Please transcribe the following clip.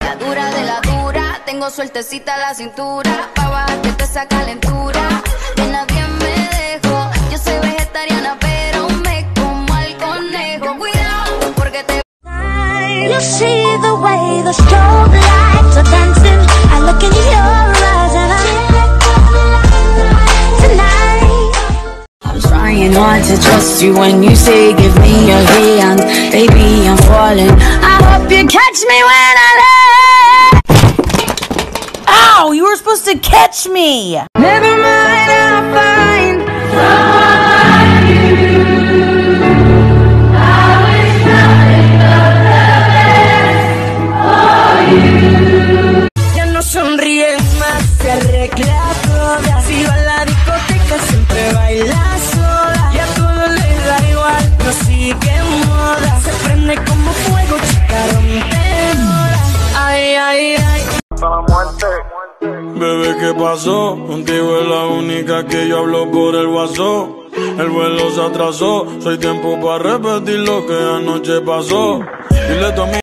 La dura de la dura, tengo suertecita la cintura, pa' bajarte esa calentura, que nadie me dejó. Yo soy vegetariana pero me como al conejo. Cuidado, porque te... You see the way the strobe lights are dancing. I look in your eyes and I tonight. I'm trying not to trust you when you say give me your hand. Baby, I'm falling. I hope you catch me when I land. Ow! You were supposed to catch me! Never mind, I'll find someone new. I wish nothing but the best for you. Ya no sonríe más, se arregla toda. Si va a la discoteca siempre baila sola. Y a todo le da igual, no sigue moda. Se prende como fuego, chica rompedora. Ay, ay, ay. Bebé, ¿qué pasó? Contigo es la única que yo hablo por el WhatsApp. El vuelo se atrasó, soy tiempo para repetir lo que anoche pasó. Dile a tu amiga